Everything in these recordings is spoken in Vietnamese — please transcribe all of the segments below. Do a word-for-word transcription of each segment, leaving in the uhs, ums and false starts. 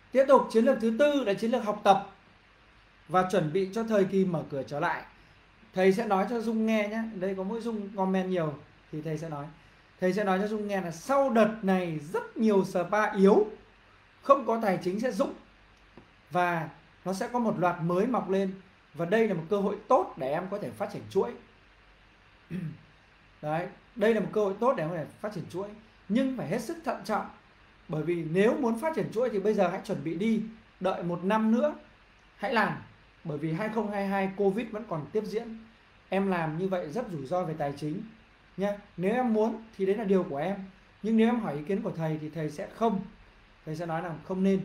Tiếp tục chiến lược thứ tư là chiến lược học tập và chuẩn bị cho thời kỳ mở cửa trở lại. Thầy sẽ nói cho Dung nghe nhé. Đây có mỗi Dung comment nhiều thì thầy sẽ nói. Thầy sẽ nói cho Dung nghe là sau đợt này rất nhiều spa yếu, không có tài chính sẽ rụng, và nó sẽ có một loạt mới mọc lên. Và đây là một cơ hội tốt để em có thể phát triển chuỗi. Đấy, đây là một cơ hội tốt để em có thể phát triển chuỗi. Nhưng phải hết sức thận trọng. Bởi vì nếu muốn phát triển chuỗi thì bây giờ hãy chuẩn bị đi. Đợi một năm nữa hãy làm. Bởi vì hai không hai hai Covid vẫn còn tiếp diễn. Em làm như vậy rất rủi ro về tài chính nha. Nếu em muốn thì đấy là điều của em. Nhưng nếu em hỏi ý kiến của thầy thì thầy sẽ không. Thầy sẽ nói là không nên.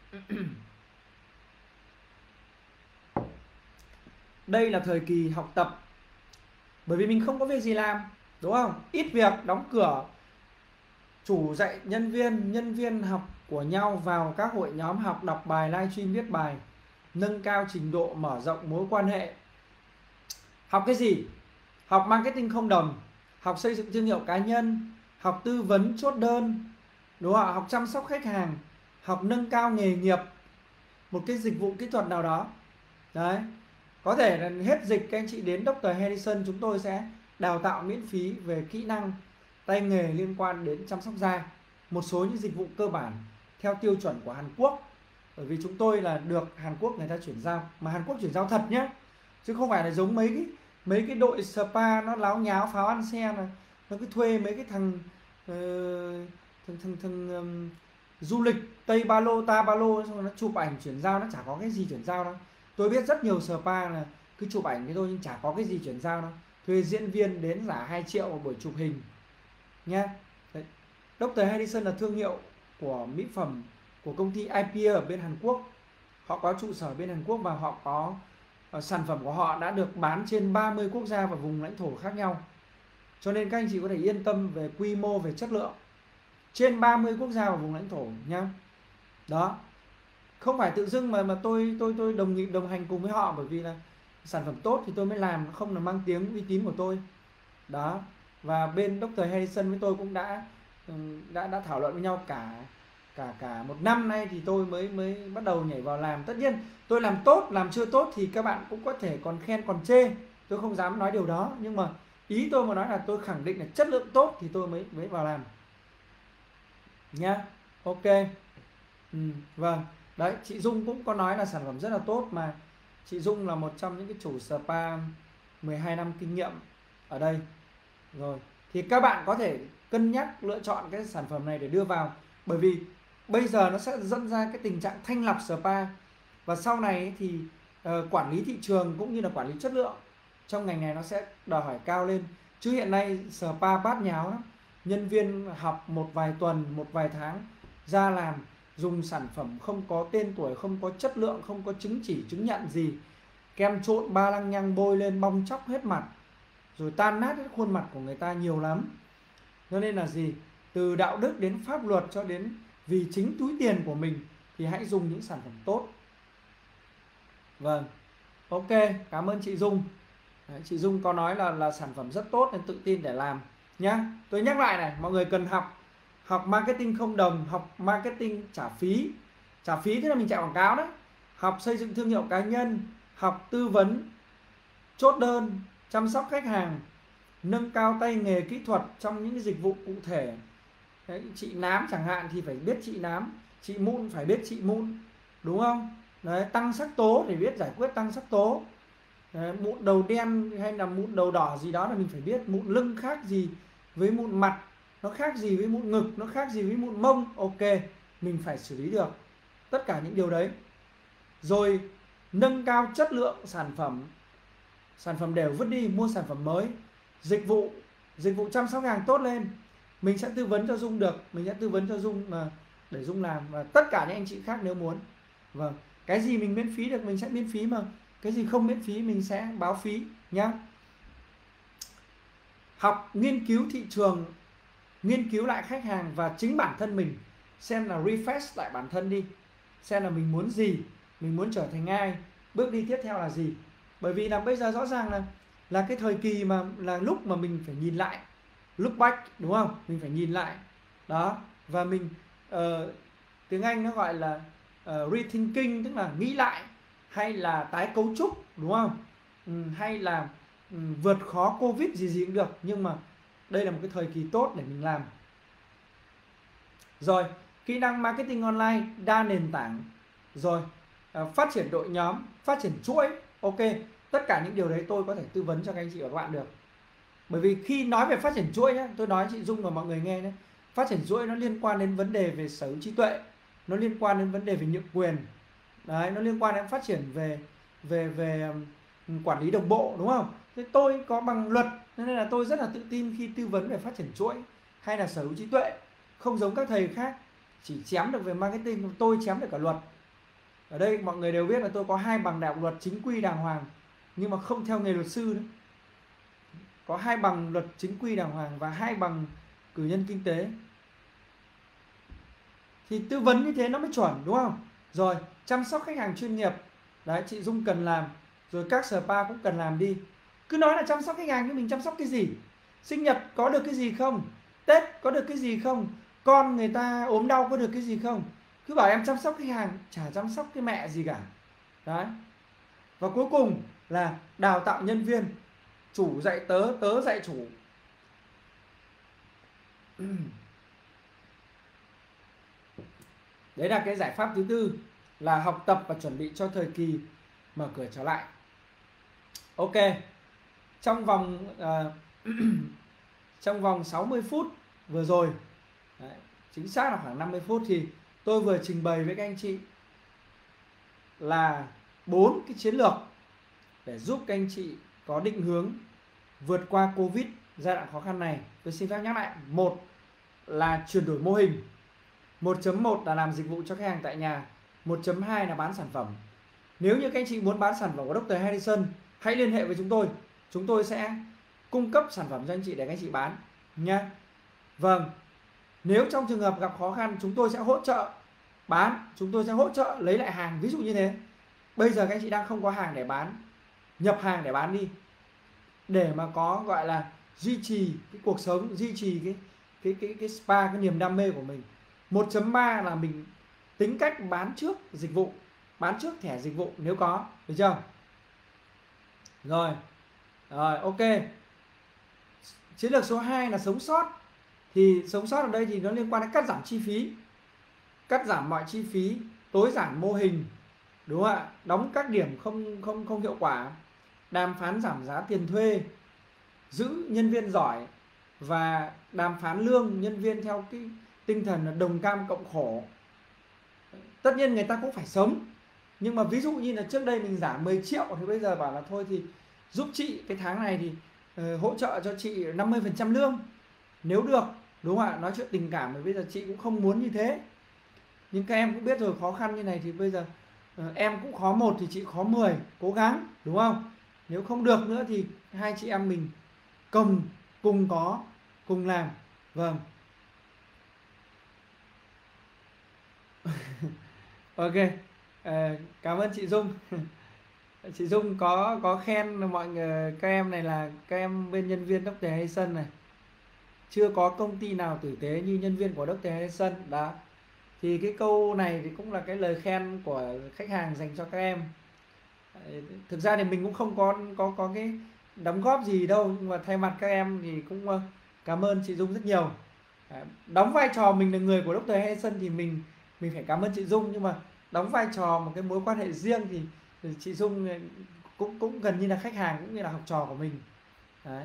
Đây là thời kỳ học tập. Bởi vì mình không có việc gì làm, đúng không? Ít việc, đóng cửa. Chủ dạy nhân viên, nhân viên học của nhau vào các hội nhóm học, đọc bài, livestream, viết bài, nâng cao trình độ, mở rộng mối quan hệ. Học cái gì? Học marketing không đồng, học xây dựng thương hiệu cá nhân, học tư vấn chốt đơn, đúng không? Học chăm sóc khách hàng, học nâng cao nghề nghiệp, một cái dịch vụ kỹ thuật nào đó. Đấy. Có thể là hết dịch các anh chị đến doctor Harrison, chúng tôi sẽ đào tạo miễn phí về kỹ năng tay nghề liên quan đến chăm sóc da, một số những dịch vụ cơ bản theo tiêu chuẩn của Hàn Quốc. Bởi vì chúng tôi là được Hàn Quốc người ta chuyển giao, mà Hàn Quốc chuyển giao thật nhé, chứ không phải là giống mấy cái mấy cái đội spa nó láo nháo pháo ăn xe này, nó cứ thuê mấy cái thằng uh, thằng thằng, thằng um, du lịch Tây Ba Lô Ta Ba Lô, xong rồi nó chụp ảnh chuyển giao, nó chả có cái gì chuyển giao đâu. Tôi biết rất nhiều spa là cứ chụp ảnh thế thôi nhưng chả có cái gì chuyển giao đâu. Thuê diễn viên đến giả hai triệu một buổi chụp hình nha. doctor Harrison là thương hiệu của mỹ phẩm của công ty i pê ở bên Hàn Quốc. Họ có trụ sở bên Hàn Quốc và họ có uh, sản phẩm của họ đã được bán trên ba mươi quốc gia và vùng lãnh thổ khác nhau. Cho nên các anh chị có thể yên tâm về quy mô, về chất lượng. Trên ba mươi quốc gia và vùng lãnh thổ nhá. Đó. Không phải tự dưng mà mà tôi tôi tôi đồng đồng hành cùng với họ, bởi vì là sản phẩm tốt thì tôi mới làm, không là mang tiếng uy tín của tôi. Đó. Và bên doctor Harrison với tôi cũng đã đã đã thảo luận với nhau cả cả cả một năm nay thì tôi mới mới bắt đầu nhảy vào làm. Tất nhiên tôi làm tốt, làm chưa tốt thì các bạn cũng có thể còn khen còn chê, tôi không dám nói điều đó, nhưng mà ý tôi mà nói là tôi khẳng định là chất lượng tốt thì tôi mới mới vào làm nhá. Ok. Ừ, vâng. Đấy, chị Dung cũng có nói là sản phẩm rất là tốt, mà chị Dung là một trong những cái chủ spa mười hai năm kinh nghiệm ở đây rồi. Thì các bạn có thể cân nhắc lựa chọn cái sản phẩm này để đưa vào. Bởi vì bây giờ nó sẽ dẫn ra cái tình trạng thanh lọc spa. Và sau này thì uh, quản lý thị trường cũng như là quản lý chất lượng trong ngành này nó sẽ đòi hỏi cao lên. Chứ hiện nay spa bát nháo lắm. Nhân viên học một vài tuần, một vài tháng ra làm, dùng sản phẩm không có tên tuổi, không có chất lượng, không có chứng chỉ, chứng nhận gì. Kem trộn ba lăng nhăng bôi lên bong chóc hết mặt, rồi tan nát hết khuôn mặt của người ta nhiều lắm. Cho nên là gì? Từ đạo đức đến pháp luật cho đến vì chính túi tiền của mình thì hãy dùng những sản phẩm tốt. Vâng. Ok, cảm ơn chị Dung. Đấy, chị Dung có nói là là sản phẩm rất tốt nên tự tin để làm nhá. Tôi nhắc lại này, mọi người cần học học marketing không đồng, học marketing trả phí. Trả phí tức là mình chạy quảng cáo đấy. Học xây dựng thương hiệu cá nhân, học tư vấn, chốt đơn, chăm sóc khách hàng, nâng cao tay nghề kỹ thuật trong những dịch vụ cụ thể. Đấy, chị nám chẳng hạn thì phải biết chị nám, chị mụn phải biết chị mụn, đúng không? Đấy, tăng sắc tố thì biết giải quyết tăng sắc tố. Đấy, mụn đầu đen hay là mụn đầu đỏ gì đó là mình phải biết. Mụn lưng khác gì với mụn mặt, nó khác gì với mụn ngực, nó khác gì với mụn mông. Ok, mình phải xử lý được tất cả những điều đấy. Rồi nâng cao chất lượng sản phẩm. Sản phẩm đều vứt đi, mua sản phẩm mới. Dịch vụ, dịch vụ chăm sóc hàng tốt lên, mình sẽ tư vấn cho Dung được. Mình sẽ tư vấn cho Dung mà để Dung làm, và tất cả những anh chị khác nếu muốn. Vâng, cái gì mình miễn phí được mình sẽ miễn phí, mà cái gì không miễn phí mình sẽ báo phí nhá. Học nghiên cứu thị trường, nghiên cứu lại khách hàng và chính bản thân mình, xem là refresh lại bản thân đi, xem là mình muốn gì, mình muốn trở thành ai, bước đi tiếp theo là gì. Bởi vì là bây giờ rõ ràng là là cái thời kỳ mà là lúc mà mình phải nhìn lại, look back, đúng không? Mình phải nhìn lại đó, và mình uh, tiếng Anh nó gọi là uh, rethinking, tức là nghĩ lại, hay là tái cấu trúc, đúng không? Ừ, hay là ừ, vượt khó Covid gì gì cũng được, nhưng mà đây là một cái thời kỳ tốt để mình làm. Rồi, kỹ năng marketing online đa nền tảng, rồi uh, phát triển đội nhóm, phát triển chuỗi, ok, tất cả những điều đấy tôi có thể tư vấn cho các anh chị và các bạn được. Bởi vì khi nói về phát triển chuỗi nhé, tôi nói chị Dung và mọi người nghe nhé, phát triển chuỗi nó liên quan đến vấn đề về sở hữu trí tuệ, nó liên quan đến vấn đề về nhượng quyền, đấy, nó liên quan đến phát triển về về về quản lý đồng bộ, đúng không? Thế tôi có bằng luật nên là tôi rất là tự tin khi tư vấn về phát triển chuỗi hay là sở hữu trí tuệ. Không giống các thầy khác chỉ chém được về marketing, tôi chém được cả luật. Ở đây mọi người đều biết là tôi có hai bằng đại học luật chính quy đàng hoàng, nhưng mà không theo nghề luật sư nữa. Có hai bằng luật chính quy đàng hoàng và hai bằng cử nhân kinh tế. Thì tư vấn như thế nó mới chuẩn, đúng không? Rồi, chăm sóc khách hàng chuyên nghiệp, đấy, chị Dung cần làm, rồi các spa cũng cần làm đi. Cứ nói là chăm sóc khách hàng nhưng mình chăm sóc cái gì? Sinh nhật có được cái gì không? Tết có được cái gì không? Con người ta ốm đau có được cái gì không? Cứ bảo em chăm sóc khách hàng, chả chăm sóc cái mẹ gì cả. Đấy. Và cuối cùng là đào tạo nhân viên, chủ dạy tớ, tớ dạy chủ. Đấy là cái giải pháp thứ tư, là học tập và chuẩn bị cho thời kỳ mở cửa trở lại. Ok, trong vòng uh, trong vòng sáu mươi phút vừa rồi, đấy, chính xác là khoảng năm mươi phút, thì tôi vừa trình bày với các anh chị là bốn cái chiến lược để giúp các anh chị có định hướng vượt qua Covid giai đoạn khó khăn này. Tôi xin phép nhắc lại: một là chuyển đổi mô hình, một chấm một là làm dịch vụ cho khách hàng tại nhà, một chấm hai là bán sản phẩm. Nếu như các anh chị muốn bán sản phẩm của doctor Harrison, hãy liên hệ với chúng tôi. Chúng tôi sẽ cung cấp sản phẩm cho anh chị để các anh chị bán nha. Vâng, nếu trong trường hợp gặp khó khăn, chúng tôi sẽ hỗ trợ bán, chúng tôi sẽ hỗ trợ lấy lại hàng, ví dụ như thế. Bây giờ các anh chị đang không có hàng để bán, nhập hàng để bán đi, để mà có gọi là duy trì cái cuộc sống, duy trì cái cái cái cái spa, cái niềm đam mê của mình. một chấm ba là mình tính cách bán trước dịch vụ, bán trước thẻ dịch vụ nếu có, được chưa? Rồi, rồi ok. Chiến lược số hai là sống sót. Thì sống sót ở đây thì nó liên quan đến cắt giảm chi phí, cắt giảm mọi chi phí, tối giản mô hình, đúng không ạ? Đóng các điểm không không không hiệu quả, đàm phán giảm giá tiền thuê, giữ nhân viên giỏi và đàm phán lương nhân viên theo cái tinh thần là đồng cam cộng khổ. Tất nhiên người ta cũng phải sống, nhưng mà ví dụ như là trước đây mình giảm mười triệu thì bây giờ bảo là thôi thì giúp chị cái tháng này thì uh, hỗ trợ cho chị năm mươi phần trăm lương nếu được, đúng không ạ? Nói chuyện tình cảm, bởi bây giờ chị cũng không muốn như thế, nhưng các em cũng biết rồi, khó khăn như này thì bây giờ uh, em cũng khó một thì chị khó mười, cố gắng, đúng không? Nếu không được nữa thì hai chị em mình cùng cùng có cùng làm. Vâng. Ok, à, cảm ơn chị Dung. Chị Dung có có khen mọi người, các em này là các em bên nhân viên doctor Harrison này, chưa có công ty nào tử tế như nhân viên của doctor Harrison đó. Thì cái câu này thì cũng là cái lời khen của khách hàng dành cho các em. Thực ra thì mình cũng không có có có cái đóng góp gì đâu, nhưng mà thay mặt các em thì cũng cảm ơn chị Dung rất nhiều. Đóng vai trò mình là người của doctor Harrison thì mình mình phải cảm ơn chị Dung, nhưng mà đóng vai trò một cái mối quan hệ riêng thì, thì chị Dung cũng cũng gần như là khách hàng cũng như là học trò của mình. Đấy.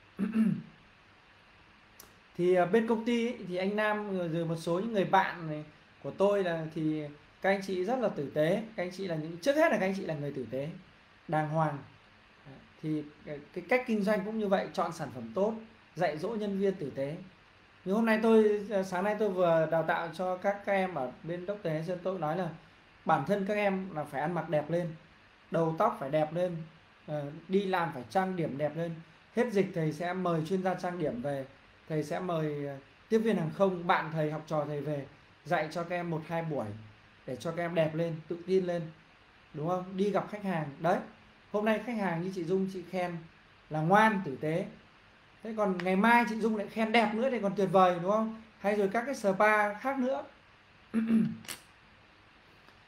Thì bên công ty ấy, thì anh Nam rồi một số những người bạn này của tôi là thì các anh chị rất là tử tế, các anh chị là những trước hết là các anh chị là người tử tế, đàng hoàng. Thì cái, cái cách kinh doanh cũng như vậy, chọn sản phẩm tốt, dạy dỗ nhân viên tử tế. Nhưng hôm nay tôi sáng nay tôi vừa đào tạo cho các các em ở bên doctor Harrison, tôi nói là bản thân các em là phải ăn mặc đẹp lên, đầu tóc phải đẹp lên, đi làm phải trang điểm đẹp lên. Hết dịch thầy sẽ mời chuyên gia trang điểm về, thầy sẽ mời tiếp viên hàng không, bạn thầy, học trò thầy về dạy cho các em một hai buổi để cho các em đẹp lên, tự tin lên, đúng không? Đi gặp khách hàng đấy, hôm nay khách hàng như chị Dung chị khen là ngoan tử tế, thế còn ngày mai chị Dung lại khen đẹp nữa thì còn tuyệt vời, đúng không? Hay rồi các cái spa khác nữa.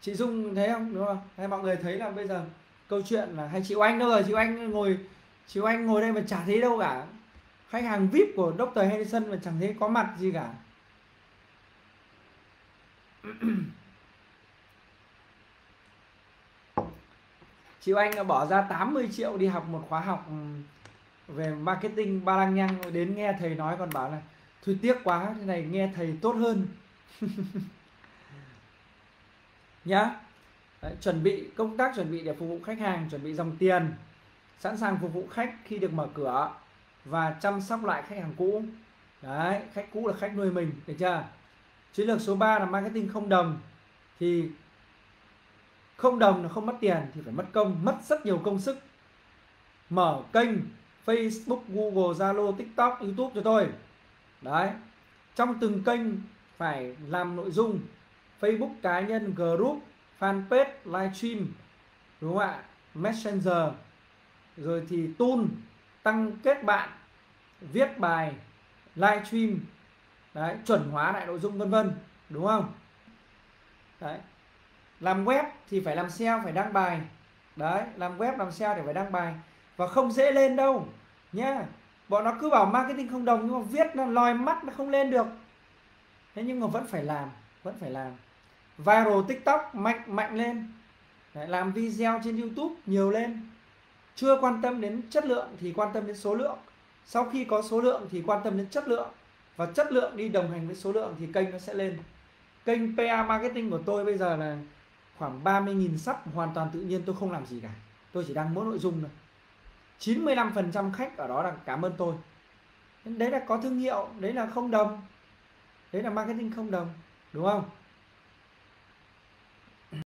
Chị Dung thấy không, đúng không? Hay mọi người thấy là bây giờ câu chuyện là hay chị Oanh đâu rồi, chị Oanh ngồi chị Oanh ngồi đây mà chả thấy đâu cả. Khách hàng vi ai pi của doctor Henderson mà chẳng thấy có mặt gì cả. Chị Oanh đã bỏ ra tám mươi triệu đi học một khóa học về marketing ba lăng nhăng, đến nghe thầy nói còn bảo là thôi tiếc quá, thế này nghe thầy tốt hơn. Nhá. Đấy, chuẩn bị công tác chuẩn bị để phục vụ khách hàng, chuẩn bị dòng tiền, sẵn sàng phục vụ khách khi được mở cửa và chăm sóc lại khách hàng cũ. Đấy, khách cũ là khách nuôi mình, được chưa? Chiến lược số ba là marketing không đồng. Thì không đồng là không mất tiền thì phải mất công, mất rất nhiều công sức. Mở kênh Facebook, Google, Zalo, TikTok, YouTube cho tôi. Đấy. Trong từng kênh phải làm nội dung Facebook cá nhân, group, fanpage, livestream, đúng không ạ? Messenger, rồi thì tool tăng kết bạn, viết bài, livestream, đấy, chuẩn hóa lại nội dung vân vân, đúng không? Đấy. Làm web thì phải làm ét e o, phải đăng bài. Đấy, làm web làm ét e o thì phải đăng bài và không dễ lên đâu nhá. Bọn nó cứ bảo marketing không đồng nhưng mà viết nó lòi mắt, nó không lên được. Thế nhưng mà vẫn phải làm, vẫn phải làm. Viral TikTok mạnh mạnh lên. Đấy, làm video trên YouTube nhiều lên. Chưa quan tâm đến chất lượng thì quan tâm đến số lượng. Sau khi có số lượng thì quan tâm đến chất lượng. Và chất lượng đi đồng hành với số lượng thì kênh nó sẽ lên. Kênh pê e marketing của tôi bây giờ là khoảng ba mươi nghìn sub hoàn toàn tự nhiên, tôi không làm gì cả. Tôi chỉ đăng mỗi nội dung thôi. chín mươi lăm phần trăm khách ở đó là cảm ơn tôi. Đấy là có thương hiệu, đấy là không đồng. Đấy là marketing không đồng, đúng không?